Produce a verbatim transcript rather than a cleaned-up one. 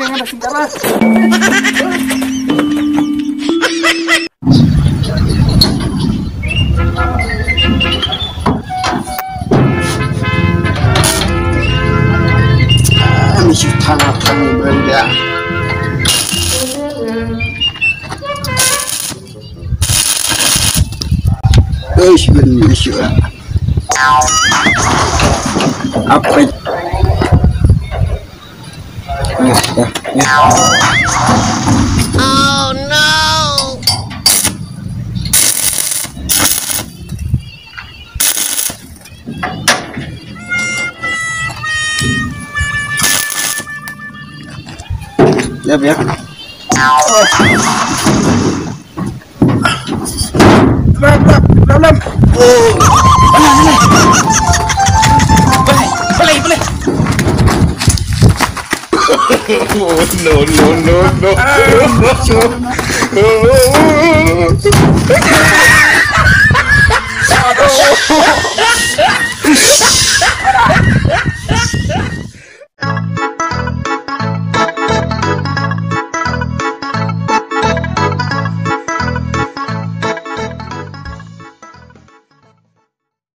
Jangan ada segala. Mesti tangan-tangan benda. Eh, sebenarnya apa? Oh no! Ya, ya. Lap, lap, lap, lap. Oh, boleh, boleh, boleh. Oh, no, no, no, no. Aduh.